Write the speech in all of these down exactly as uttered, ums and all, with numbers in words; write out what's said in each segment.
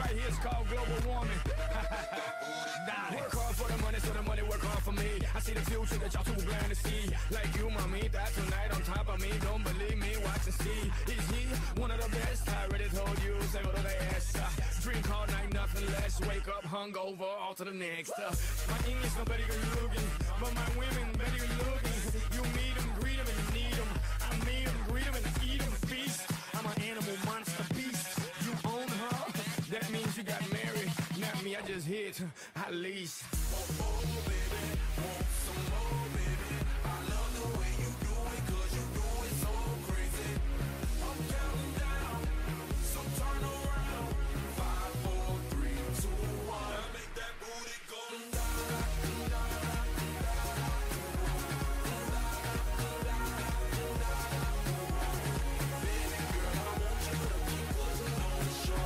right here is called global warming. Work hard for the money, so the money work hard for me. I see the future that y'all too blind to see. Like you, mamita, tonight on top of me. Don't believe me, watch and see. Is he one of the best? I already told you, say go to the ass. Uh, drink all night, nothing less. Wake up hungover, all to the next. Uh, my English no better good looking, but my women better good looking. You meet them, greet them, and you need them. I meet them, greet them, and eat them. Feast. I'm an animal monster beast. You own her, that means you got married. Not me, I just hit, at least. Oh, oh, baby, want some more, baby. I love the way you do it, cause you do it so crazy. I'm counting down, so turn around. Five, four, three, two, one. Now make that booty go da da da Baby girl, I want you to keep putting on the show.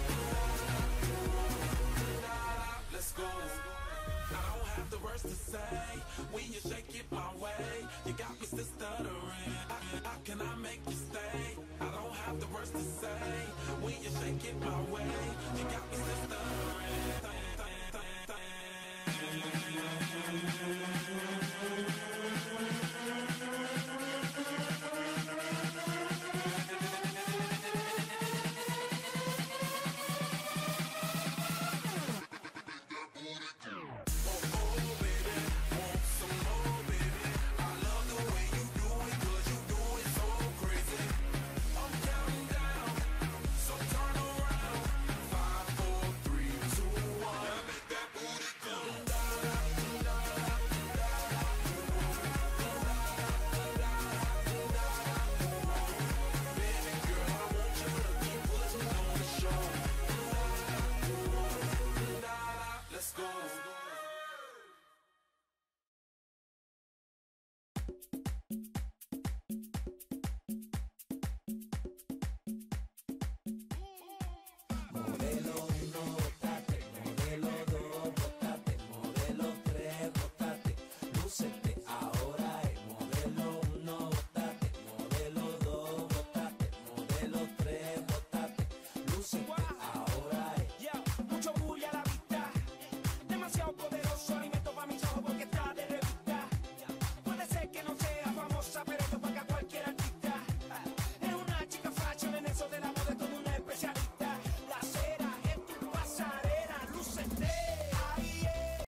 Let's go. I don't have the words to say when you shake it my way. You got me still stuttering. How, how can I make you stay? I don't have the words to say when you shake it my way. You got me still stuttering.